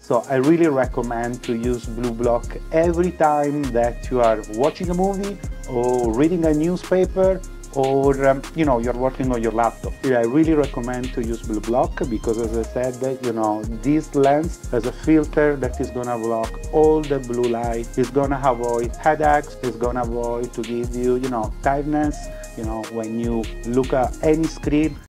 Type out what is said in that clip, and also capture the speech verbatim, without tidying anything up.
So I really recommend to use BlueBlock every time that you are watching a movie or reading a newspaper, or um, you know, you're working on your laptop. Yeah, I really recommend to use BlueBlock because, as I said, you know, this lens has a filter that is gonna block all the blue light. It's gonna avoid headaches. It's gonna avoid to give you, you know, tiredness. You know, when you look at any screen.